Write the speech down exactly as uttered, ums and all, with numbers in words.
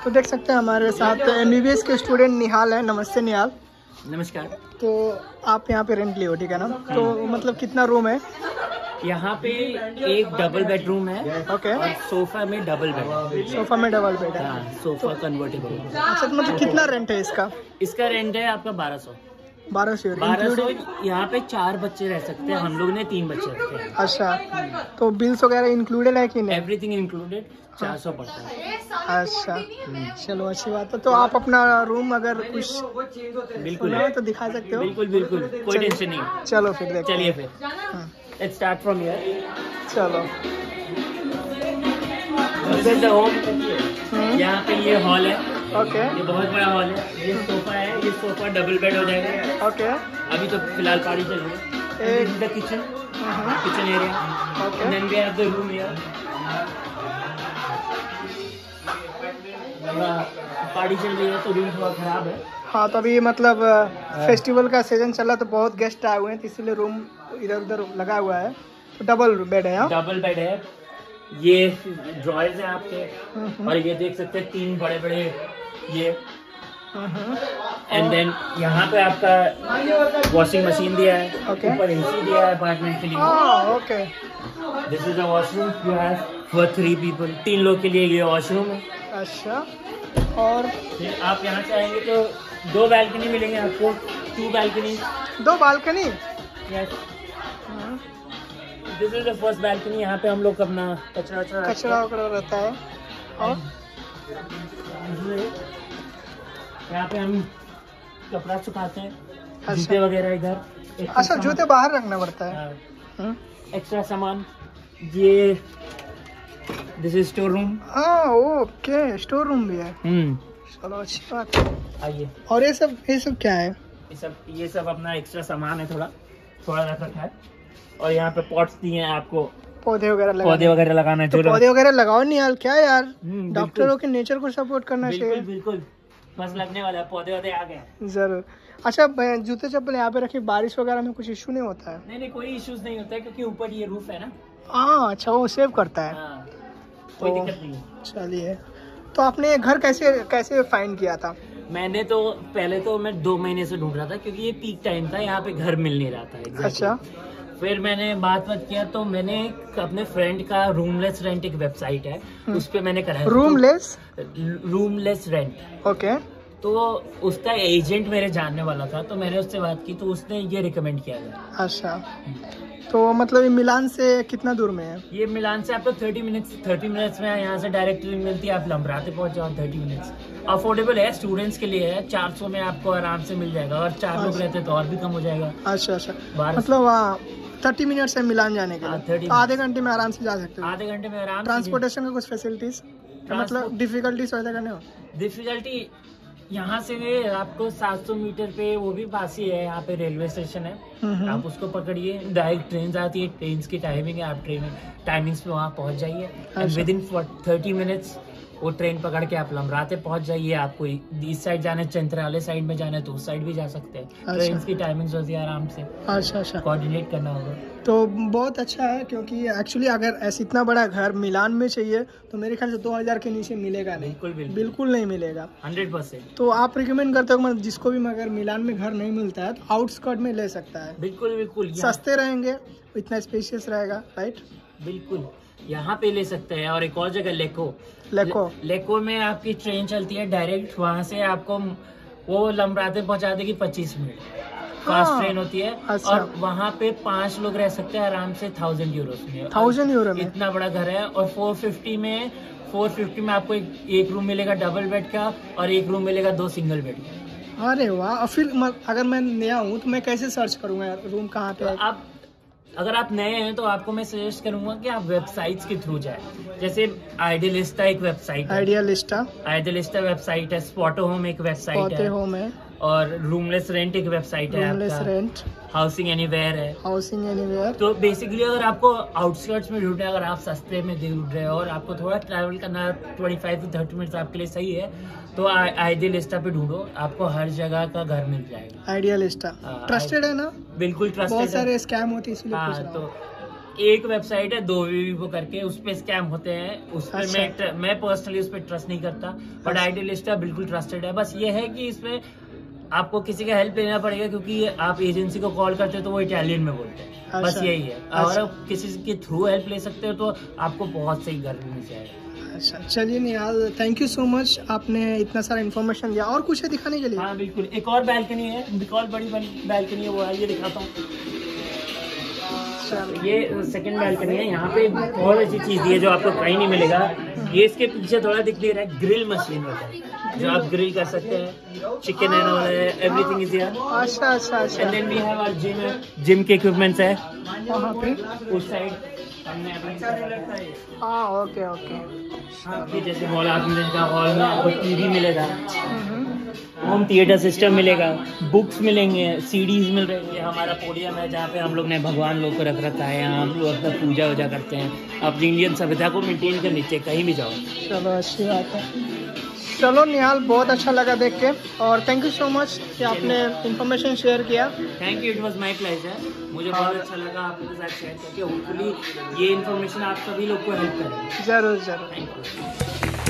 तो देख सकते हैं हमारे साथ एमबीबीएस के स्टूडेंट निहाल है। नमस्ते निहाल। नमस्कार। तो आप यहाँ पे रेंट लिए हो, ठीक है ना? तो मतलब कितना रूम है यहाँ पे? एक डबल बेडरूम है। ओके। और सोफा में डबल बेड। सोफा में डबल बेड है। हाँ, सोफा कन्वर्टेबल। अच्छा, तो मतलब कितना रेंट है इसका? इसका रेंट है आपका बारह सौ। बारह सौ बारह सौ। यहाँ पे चार बच्चे रह सकते हैं, हम लोग ने तीन बच्चे रखे हैं। अच्छा, तो बिल्स वगैरह इंक्लूडेड है कि नहीं? एवरीथिंग इंक्लूडेड, चार सौ पड़ता है। अच्छा, चलो अच्छी बात है। तो आप अपना रूम अगर कुछ बिल्कुल है तो दिखा सकते हो? बिल्कुल बिल्कुल, कोई टेंशन नहीं। चलो फिर देखते हैं। चलिए फिर, लेट्स स्टार्ट फ्रॉम हियर। चलो, दिस इज द होम। यहाँ पे ये हॉल है। ओके। ये बहुत बड़ा हॉल है। ये सोफा है, ये सोफा डबल बेड हो जाएगा। ओके। अभी तो फिलहाल पार्टी चल रही है। एक the kitchen, kitchen area. Okay. And then we have the room here. Party चल रही है तो रूम थोड़ा खराब है। हाँ, तो अभी मतलब फेस्टिवल का सीजन चल रहा है तो बहुत गेस्ट आए हुए हैं, तो इसीलिए रूम इधर उधर लगा हुआ है। तो डबल बेड है यहाँ? डबल बेड है। ये ड्रॉयर्स हैं आपके, और ये देख सकते हैं तीन बड़े बड़े ये। एंड देन यहाँ पे आपका वॉशिंग मशीन दिया है। ओके। ऊपर एसी दिया है अपार्टमेंट के लिए। Okay. This is a washroom you have for three people. तीन लोग के लिए ये वॉशरूम है। अच्छा, और फिर आप यहाँ से आएंगे तो दो बालकनी मिलेंगे आपको। Two balcony. दो balcony? Yes, this is the first balcony. यहाँ पे हम लोग अपना कचरा वचरा कचरा वगैरह रहता है। और यहाँ पे हम कपड़ा सुखाते हैं। अच्छा। जूते वगैरह इधर। अच्छा, जूते बाहर रखना पड़ता है। एक्स्ट्रा सामान। ये दिस इज स्टोर रूम। हाँ, ओके, स्टोर रूम भी है। हम्म चलो अच्छी बात है। आइए। और ये सब ये सब क्या है? ये सब ये सब अपना एक्स्ट्रा सामान है, थोड़ा थोड़ा रख रखा है। और यहाँ पे पॉट्स दिए हैं आपको, पौधे वगैरह लगाना। पौधे वगैरह लगाना है। तो पौधे वगैरह लगाओ नहीं यार, क्या यार, हम्म, डॉक्टरों के नेचर को सपोर्ट करना चाहिए। बिल्कुल बिल्कुल, बस लगने वाला है, पौधे वौधे आ गए। जरूर। अच्छा, जूते चप्पल यहाँ पे रखी, बारिश वगैरह में कुछ इशू नहीं होता है? नहीं नहीं, कोई इश्यूज नहीं होता है क्योंकि ऊपर ये रूफ है ना। हाँ, अच्छा, वो सेव करता है। हाँ, कोई तो दिक्कत नहीं है। चलिए, तो आपने घर कैसे कैसे फाइंड किया था? मैंने तो पहले तो मैं दो महीने से ढूंढ रहा था क्योंकि ये पीक टाइम था, यहाँ पे घर मिल नहीं रहा था। exactly. अच्छा। फिर मैंने बात बात किया तो मैंने अपने फ्रेंड का रूमलेस रेंट एक वेबसाइट है, उस पे मैंने कराया। रूमलेस? Roomless rent. ओके। तो उसका एजेंट मेरे जानने वाला था, तो मैंने उससे बात की तो उसने ये रिकमेंड किया था। अच्छा, तो मतलब ये मिलान से कितना दूर में है? ये मिलान से आपको थर्टी मिनट्स थर्टी मिनट्स में यहाँ से डायरेक्ट ट्रेन मिलती है। आप लम्बराते पहुंच जाओ, थर्टी मिनट्स। अफोर्डेबल है, स्टूडेंट्स के लिए है। चार सौ में आपको आराम से मिल जाएगा, और चार लोग रहते तो और भी कम हो जाएगा। अच्छा अच्छा, मतलब वहाँ थर्टी मिनट से मिलान जाने के लिए तो आधे घंटे में आराम से जा सकते हो? आधे घंटे में आराम। ट्रांसपोर्टेशन का कुछ फैसिलिटीज, मतलब डिफिकल्टीज वैसा करने हो? डिफिकल्टी यहाँ से आपको सात सौ मीटर पे, वो भी पास ही है, यहाँ पे रेलवे स्टेशन है। आप उसको पकड़िए, डायरेक्ट ट्रेन आती है। ट्रेन की टाइमिंग है, आप ट्रेन टाइमिंग्स पे वहाँ पहुँच जाइए। And within thirty minutes वो ट्रेन पकड़ के आप लम्बराते पहुँच जाइए। आपको इस साइड जाना है, चंद्राले साइड में जाना है तो उस साइड भी जा सकते हैं। अच्छा। ट्रेन की टाइमिंग्स होती है, आराम से अच्छा अच्छा, कोऑर्डिनेट करना होगा। तो बहुत अच्छा है, क्योंकि एक्चुअली अगर ऐसे इतना बड़ा घर मिलान में चाहिए तो मेरे ख्याल से दो हजार के नीचे मिलेगा नहीं। बिल्कुल बिल्कुल, बिल्कुल नहीं मिलेगा, हंड्रेड परसेंट। तो आप रिकमेंड करते हो मतलब जिसको भी अगर मिलान में घर नहीं मिलता है तो आउटस्कर्ट में ले सकता है? बिल्कुल बिल्कुल, सस्ते रहेंगे, इतना स्पेशियस रहेगा, राइट? बिल्कुल यहाँ पे ले सकते हैं। और एक और जगह लेको लेको लेको में आपकी ट्रेन चलती है डायरेक्ट, वहाँ से आपको वो लम्बराते पहुँचा देगी पच्चीस मिनट। फास्ट ट्रेन होती है। अच्छा। और वहाँ पे पांच लोग रह सकते हैं आराम से, थाउजेंड यूरो में। थाउजेंड यूरो में इतना बड़ा घर है। और फोर फिफ्टी में फोर फिफ्टी में आपको एक, एक रूम मिलेगा डबल बेड का, और एक रूम मिलेगा दो सिंगल बेड का। अरे वाह! और फिर अगर मैं नया हूँ तो मैं कैसे सर्च करूँगा रूम कहाँ पे है? आप अगर आप नए हैं तो आपको मैं सजेस्ट करूंगा कि आप वेबसाइट्स के थ्रू जाए। जैसे आइडियलिस्टा एक वेबसाइट है, आइडियलिस्टा आइडियलिस्टा वेबसाइट है। स्पॉटो होम एक वेबसाइट है, होम है। और रूमलेस रेंट एक वेबसाइट है। रूमलेस रेंट, हाउसिंग एनीवेयर है। Housing anywhere. तो बेसिकली अगर आपको आउटस्कर्ट्स में ढूंढना है, अगर आप सस्ते में ढूंढ रहे हो और आपको थोड़ा ट्रैवल करना twenty five to thirty minutes आपके लिए सही है, तो आइडियलिस्टा पे ढूंढो, आपको हर जगह का घर मिल जाएगा। आइडियलिस्टा ट्रस्टेड है ना? बिल्कुल ट्रस्टेड। बहुत सारे स्कैम होते हैं इसलिए हाँ, पूछ रहा तो हूं। एक वेबसाइट है दो वीवो करके, उस पे स्कैम होते हैं, उस पे अच्छा। मैं मैं पर्सनली उस पे ट्रस्ट नहीं करता, बट आइडियलिस्टा बिल्कुल ट्रस्टेड है। बस ये है कि इसमें आपको किसी का हेल्प लेना पड़ेगा, क्योंकि आप एजेंसी को कॉल करते हो तो वो इटालियन में बोलते हैं। अच्छा। बस यही है। अच्छा। और आप किसी के थ्रू हेल्प ले सकते हो तो आपको बहुत सही घर मिल जाएगा। अच्छा, चलिए Nihal, thank you so much, आपने इतना सारा इन्फॉर्मेशन दिया। और कुछ है दिखाने के लिए? हाँ बिल्कुल, एक और बैल्कनी है, एक और बड़ी बैल्कनी है, वो है, ये दिखाता हूँ। ये सेकंड बैल्कनी है, यहाँ पे बहुत अच्छी चीज दी है जो आपको कहीं नहीं मिलेगा। ये इसके पीछे थोड़ा दिख नहीं रहा है, ग्रिल मशीन होता है जो आप ग्रिल कर सकते हैं, चिकन है, एवरीथिंग इज हियर। अच्छा अच्छा अच्छा। And then we have our gym है, जिम के इक्विपमेंट्स है वहाँ पे। उस साइड। हाँ ओके ओके। ये जैसे हॉल, आपने का हॉल में आपको टीवी मिलेगा, हम्म, होम थिएटर सिस्टम मिलेगा, बुक्स मिलेंगे, सीडीज मिल रही है। हमारा पोडियम है जहाँ पे हम लोग ने भगवान लोग को रख रखा है, यहाँ हम लोग अपना पूजा वूजा करते हैं, अपनी इंडियन सभ्यता को मेंटेन करने चाहिए कहीं भी जाओ। चलो अच्छी बात है। चलो निहाल, बहुत अच्छा लगा देख के, और थैंक यू सो मच कि आपने इंफॉर्मेशन शेयर किया। Thank you, it was my pleasure. मुझे बहुत अच्छा लगा आपके साथ शेयर करके। होपफुली ये इन्फॉर्मेशन आप सभी लोग को हेल्प करेगी। जरूर जरूर। Thank you.